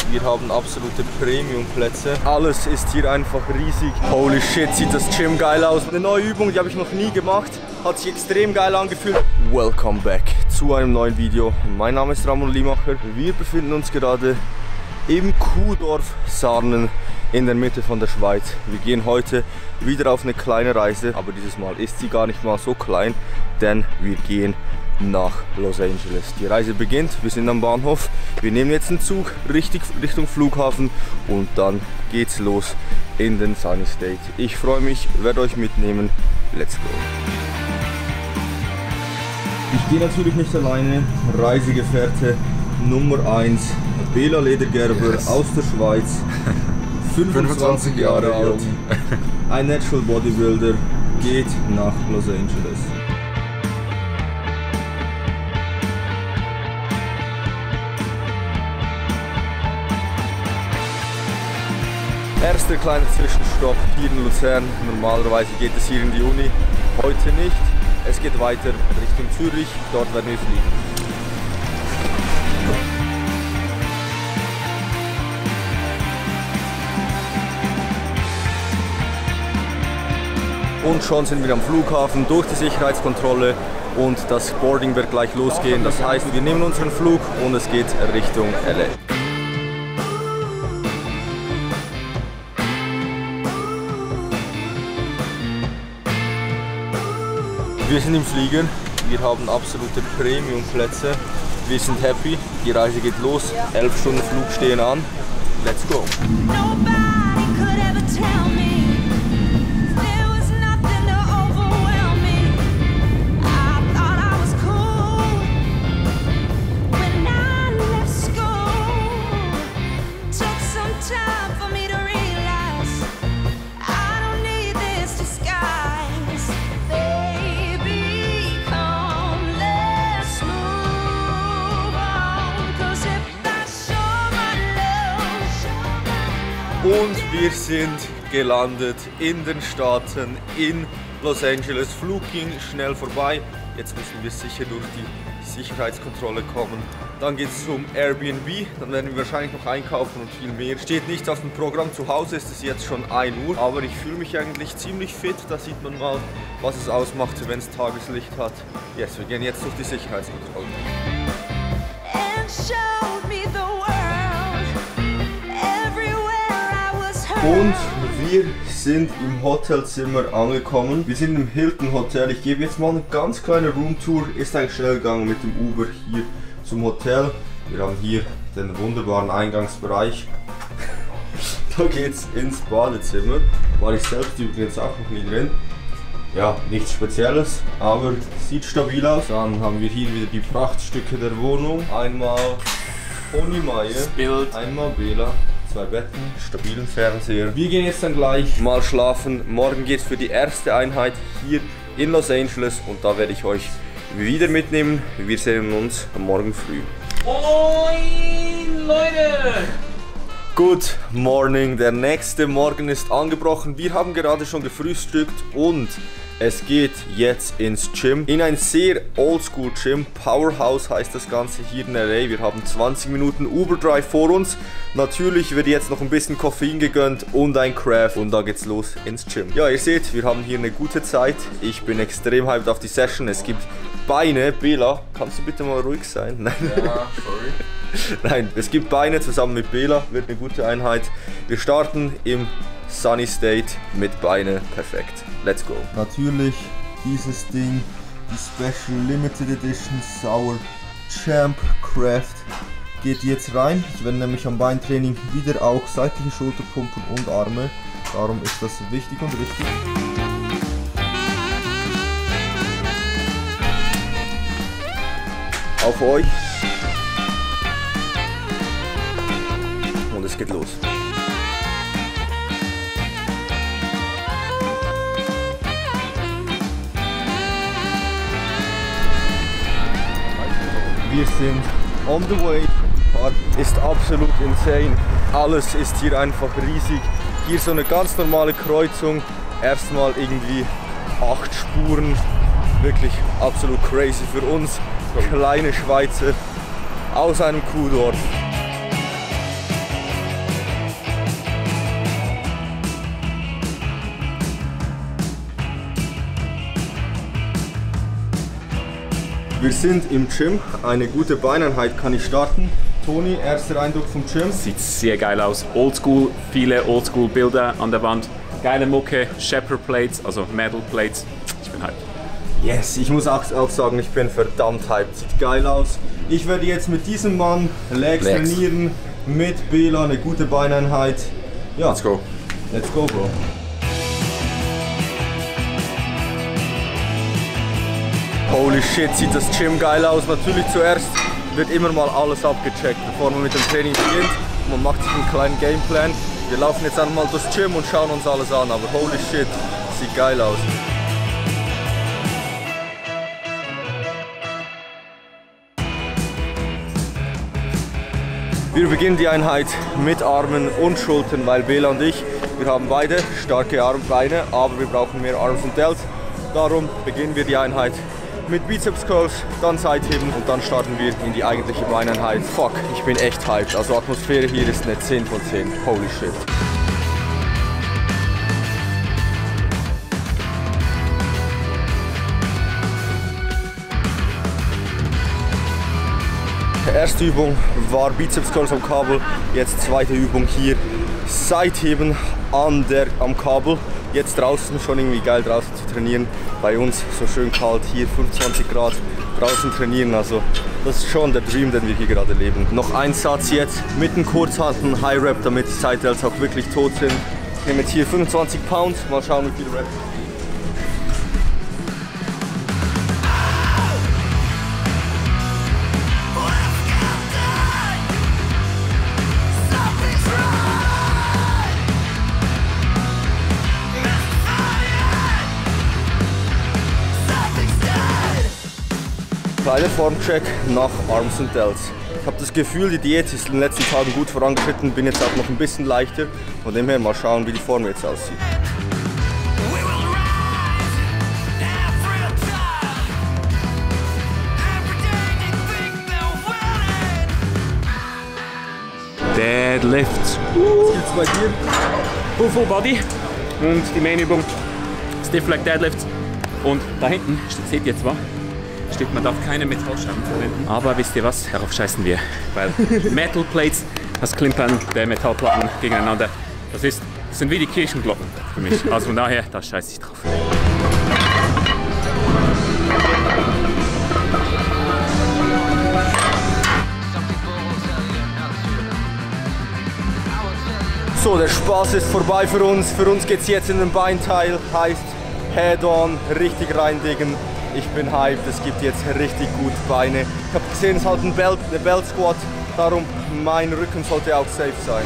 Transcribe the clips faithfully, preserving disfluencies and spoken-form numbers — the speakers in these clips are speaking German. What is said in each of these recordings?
Wir haben absolute Premium-Plätze. Alles ist hier einfach riesig. Holy shit, sieht das Gym geil aus. Eine neue Übung, die habe ich noch nie gemacht. Hat sich extrem geil angefühlt. Welcome back zu einem neuen Video. Mein Name ist Ramon Limacher. Wir befinden uns gerade im Kuhdorf Sarnen in der Mitte von der Schweiz. Wir gehen heute wieder auf eine kleine Reise, aber dieses Mal ist sie gar nicht mal so klein, denn wir gehen nach Los Angeles. Die Reise beginnt, wir sind am Bahnhof, wir nehmen jetzt einen Zug richtig Richtung Flughafen und dann geht's los in den Sunny State. Ich freue mich, werde euch mitnehmen. Let's go! Ich gehe natürlich nicht alleine. Reisegefährte Nummer eins, Bela Ledergerber, yes, aus der Schweiz, fünfundzwanzig Jahre alt, ein Natural Bodybuilder, geht nach Los Angeles. Erster kleiner Zwischenstopp hier in Luzern. Normalerweise geht es hier in die Uni, heute nicht. Es geht weiter Richtung Zürich, dort werden wir fliegen. Und schon sind wir am Flughafen durch die Sicherheitskontrolle und das Boarding wird gleich losgehen. Das heißt, wir nehmen unseren Flug und es geht Richtung L A. Wir sind im Flieger, wir haben absolute Premium-Plätze. Wir sind happy, die Reise geht los, elf Stunden Flug stehen an. Let's go! Und wir sind gelandet in den Staaten, in Los Angeles. Flug ging schnell vorbei. Jetzt müssen wir sicher durch die Sicherheitskontrolle kommen. Dann geht es zum Airbnb. Dann werden wir wahrscheinlich noch einkaufen und viel mehr. Steht nicht auf dem Programm. Zu Hause ist es jetzt schon ein Uhr. Aber ich fühle mich eigentlich ziemlich fit. Da sieht man mal, was es ausmacht, wenn es Tageslicht hat. Yes, wir gehen jetzt durch die Sicherheitskontrolle. Und wir sind im Hotelzimmer angekommen. Wir sind im Hilton Hotel. Ich gebe jetzt mal eine ganz kleine Roomtour. Ist eigentlich schnell gegangen mit dem Uber hier zum Hotel. Wir haben hier den wunderbaren Eingangsbereich. Da geht's ins Badezimmer. War ich selbst übrigens auch noch nie drin. Ja, nichts Spezielles, aber sieht stabil aus. Dann haben wir hier wieder die Prachtstücke der Wohnung. Einmal Onimaye, einmal Bela. Zwei Betten, stabilen Fernseher. Wir gehen jetzt dann gleich mal schlafen. Morgen geht es für die erste Einheit hier in Los Angeles und da werde ich euch wieder mitnehmen. Wir sehen uns morgen früh. Moin Leute! Good morning, der nächste Morgen ist angebrochen. Wir haben gerade schon gefrühstückt und es geht jetzt ins Gym. In ein sehr oldschool Gym. Powerhouse heißt das Ganze hier in L A. Wir haben zwanzig Minuten Uber Drive vor uns. Natürlich wird jetzt noch ein bisschen Koffein gegönnt und ein Craft. Und dann geht's los ins Gym. Ja, ihr seht, wir haben hier eine gute Zeit. Ich bin extrem hyped auf die Session. Es gibt Beine. Bela, kannst du bitte mal ruhig sein? Nein. Ja, sorry. Nein, es gibt Beine zusammen mit Bela. Wird eine gute Einheit. Wir starten im Sunny State mit Beine. Perfekt. Let's go. Natürlich dieses Ding, die Special Limited Edition Sour Champ Craft geht jetzt rein. Ich werde nämlich am Beintraining wieder auch seitliche Schulterpumpen und Arme. Darum ist das wichtig und richtig. Auf euch. Und es geht los. Wir sind on the way. Part ist absolut insane. Alles ist hier einfach riesig. Hier so eine ganz normale Kreuzung. Erstmal irgendwie acht Spuren. Wirklich absolut crazy für uns. Kleine Schweizer aus einem Kuhdorf. Wir sind im Gym. Eine gute Beineinheit kann ich starten. Toni, erster Eindruck vom Gym? Sieht sehr geil aus. Oldschool, viele Oldschool-Bilder an der Wand. Geile Mucke, Shepherd Plates, also Metal Plates. Ich bin hyped. Yes, ich muss auch, auch sagen, ich bin verdammt hyped. Sieht geil aus. Ich werde jetzt mit diesem Mann Legs, Legs. trainieren, mit Bela, eine gute Beineinheit. Ja, let's go. Let's go, Bro. Holy shit, sieht das Gym geil aus. Natürlich zuerst wird immer mal alles abgecheckt, bevor man mit dem Training beginnt. Man macht sich einen kleinen Gameplan. Wir laufen jetzt einmal durchs Gym und schauen uns alles an, aber holy shit, sieht geil aus. Wir beginnen die Einheit mit Armen und Schultern, weil Bela und ich, wir haben beide starke Armbeine, aber wir brauchen mehr Arms und Delts. Darum beginnen wir die Einheit mit Bizeps Curls, dann Seitheben und dann starten wir in die eigentliche Beineinheit. Fuck, ich bin echt hyped. Also Atmosphäre hier ist eine zehn von zehn. Holy shit. Erste Übung war Bizeps Curls am Kabel, jetzt zweite Übung hier Seitheben an der, am Kabel. Jetzt draußen, schon irgendwie geil draußen zu trainieren. Bei uns so schön kalt, hier fünfundzwanzig Grad draußen trainieren. Also das ist schon der Dream, den wir hier gerade leben. Noch ein Satz jetzt mit dem Kurzhanteln, High Rep, damit die Side Delts auch wirklich tot sind. Ich nehme jetzt hier fünfundzwanzig Pounds, mal schauen wie viele Reps. Kleiner Formcheck nach Arms und Delts. Ich habe das Gefühl, die Diät ist in den letzten Tagen gut vorangeschritten, bin jetzt auch noch ein bisschen leichter. Von dem her mal schauen, wie die Form jetzt aussieht. Deadlifts. Was gibt's bei dir? Full Full Body und die Main-Übung Stiff Leg Deadlifts. Und da hinten seht ihr zwar, steht, man darf keine Metallscheiben verwenden. Aber wisst ihr was? Darauf scheißen wir. Weil Metal Plates, das Klimpern der Metallplatten gegeneinander, das, ist, das sind wie die Kirchenglocken für mich. Also von daher, da scheiße ich drauf. So, der Spaß ist vorbei für uns. Für uns geht es jetzt in den Beinteil. Heißt Head-on, richtig reindicken. Ich bin hyped, es gibt jetzt richtig gut Beine. Ich habe gesehen, es ist halt ein Belt, eine Belt Squat, darum mein Rücken sollte auch safe sein.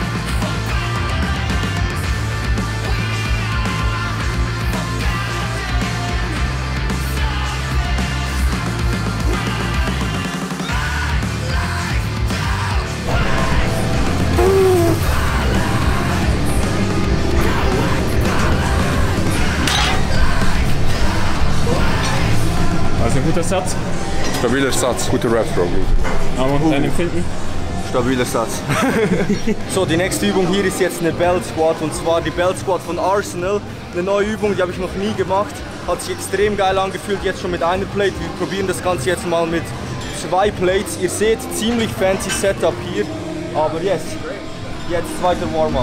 Also ein guter Satz. Stabiler Satz, gute Reps, Bro. Aber dein Empfinden? Stabiler Satz. So, die nächste Übung hier ist jetzt eine Belt Squat, und zwar die Belt Squat von Arsenal. Eine neue Übung, die habe ich noch nie gemacht. Hat sich extrem geil angefühlt, jetzt schon mit einer Plate. Wir probieren das Ganze jetzt mal mit zwei Plates. Ihr seht, ziemlich fancy Setup hier. Aber yes, jetzt zweiter Warm-up.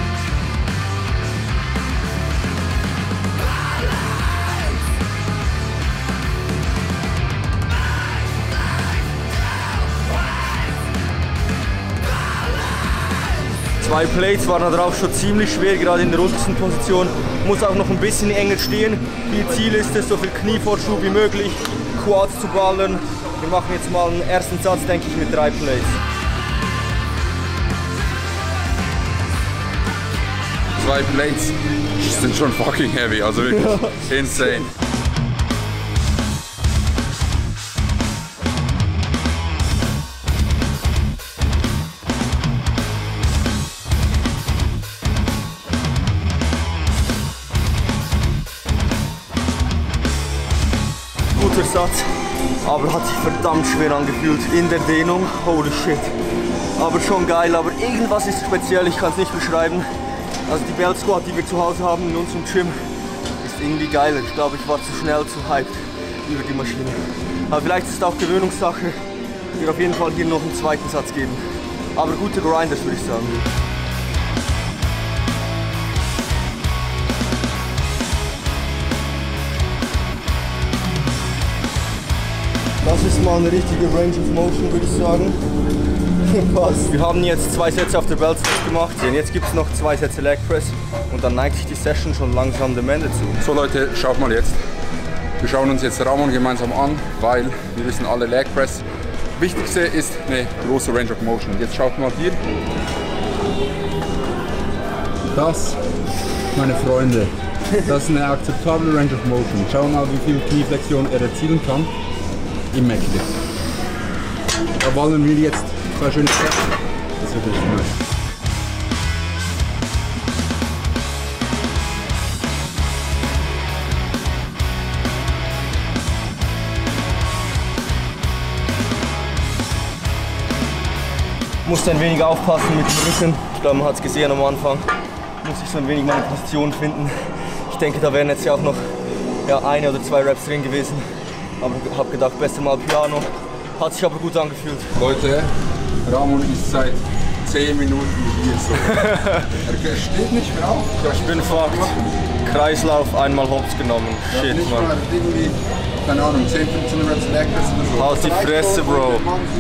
Zwei Plates waren da drauf schon ziemlich schwer, gerade in der untersten Position. Muss auch noch ein bisschen enger stehen. Ihr Ziel ist es, so viel Knievorschub wie möglich, Quads zu ballern. Wir machen jetzt mal einen ersten Satz, denke ich, mit drei Plates. Zwei Plates sind schon fucking heavy, also wirklich insane. Guter Satz, aber hat sich verdammt schwer angefühlt in der Dehnung. Holy shit. Aber schon geil, aber irgendwas ist speziell, ich kann es nicht beschreiben. Also die Belt Squat, die wir zu Hause haben in unserem Gym, ist irgendwie geiler. Ich glaube, ich war zu schnell, zu hyped. über die Maschine. Aber vielleicht ist es auch Gewöhnungssache. Ich will auf jeden Fall hier noch einen zweiten Satz geben. Aber gute Grinders, würde ich sagen. Das ist mal eine richtige Range of Motion, würde ich sagen. Was? Wir haben jetzt zwei Sätze auf der Belt gemacht. Und jetzt gibt es noch zwei Sätze Leg Press. Und dann neigt sich die Session schon langsam dem Ende zu. So Leute, schaut mal jetzt. Wir schauen uns jetzt Ramon gemeinsam an, weil wir wissen alle Leg Press. Wichtigste ist eine große Range of Motion. Jetzt schaut mal hier. Das, meine Freunde, das ist eine akzeptable Range of Motion. Schau mal, wie viel Knieflexion er erzielen kann im Mac Lift. Da wollen wir jetzt zwei schöne Steps. Das wird richtig nice. Musste ein wenig aufpassen mit dem Rücken. Ich glaube, man hat es gesehen am Anfang. Muss ich so ein wenig meine Position finden. Ich denke, da wären jetzt ja auch noch ja, eine oder zwei Reps drin gewesen. Aber ich habe gedacht, besser mal Piano. Hat sich aber gut angefühlt. Leute, Ramon ist seit zehn Minuten hier so. Er steht nicht mehr auf. Ich bin fucked. Kreislauf einmal hops genommen. Ja, Shit, nicht Mann. mal irgendwie, keine Ahnung, zehn, fünfzehn Reps Leg Press oder so. Halt die Fresse, Bro.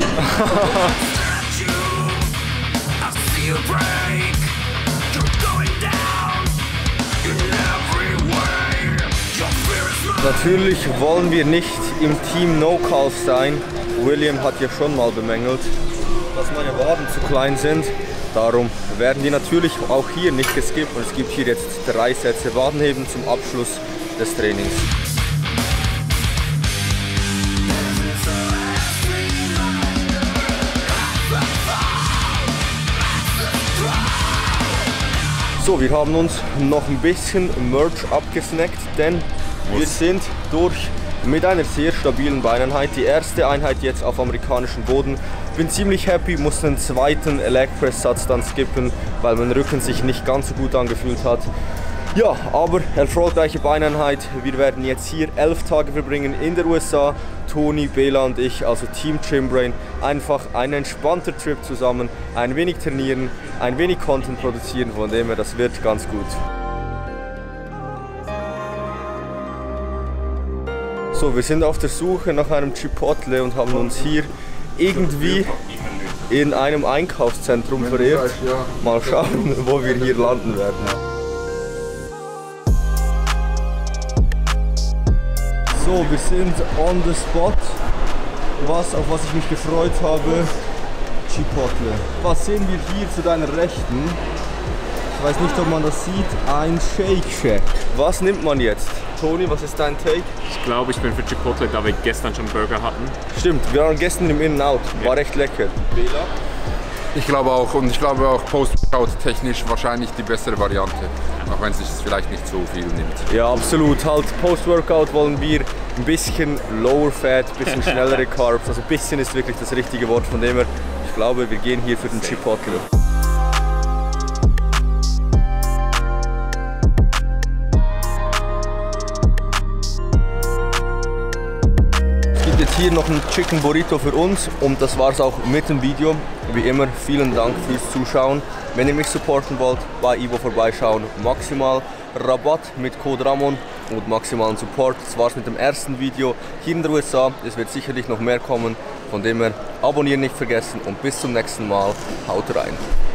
Natürlich wollen wir nicht im Team No Calf sein. William hat ja schon mal bemängelt, dass meine Waden zu klein sind. Darum werden die natürlich auch hier nicht geskippt und es gibt hier jetzt drei Sätze Wadenheben zum Abschluss des Trainings. So, wir haben uns noch ein bisschen Merch abgesnackt, denn wir sind durch mit einer sehr stabilen Beineinheit. Die erste Einheit jetzt auf amerikanischem Boden. Bin ziemlich happy, musste einen zweiten Leg Press Satz dann skippen, weil mein Rücken sich nicht ganz so gut angefühlt hat. Ja, aber erfolgreiche Beineinheit. Wir werden jetzt hier elf Tage verbringen in der U S A. Toni, Bela und ich, also Team Gymbrain. Einfach ein entspannter Trip zusammen, ein wenig trainieren, ein wenig Content produzieren, von dem her, das wird ganz gut. So, wir sind auf der Suche nach einem Chipotle und haben uns hier irgendwie in einem Einkaufszentrum verirrt. Mal schauen, wo wir hier landen werden. So, wir sind on the spot. Was, auf was ich mich gefreut habe, Chipotle. Was sehen wir hier zu deiner Rechten? Ich weiß nicht, ob man das sieht. Ein Shake Shack. Was nimmt man jetzt? Toni, was ist dein Take? Ich glaube, ich bin für Chipotle, da wir gestern schon Burger hatten. Stimmt, wir waren gestern im In-N-Out. War recht lecker. Bela? Ich glaube auch, und ich glaube auch Post-Workout technisch wahrscheinlich die bessere Variante, auch wenn es sich vielleicht nicht so viel nimmt. Ja, absolut. Halt Post-Workout wollen wir ein bisschen lower fat, ein bisschen schnellere Carbs. Also ein bisschen ist wirklich das richtige Wort, von dem her, ich glaube, wir gehen hier für den Chipotle. Jetzt hier noch ein Chicken Burrito für uns und das war's auch mit dem Video. Wie immer, vielen Dank fürs Zuschauen. Wenn ihr mich supporten wollt, bei Ivo vorbeischauen. Maximal Rabatt mit Code Ramon und maximalen Support. Das war's mit dem ersten Video hier in der U S A. Es wird sicherlich noch mehr kommen. Von dem her, abonnieren nicht vergessen und bis zum nächsten Mal. Haut rein.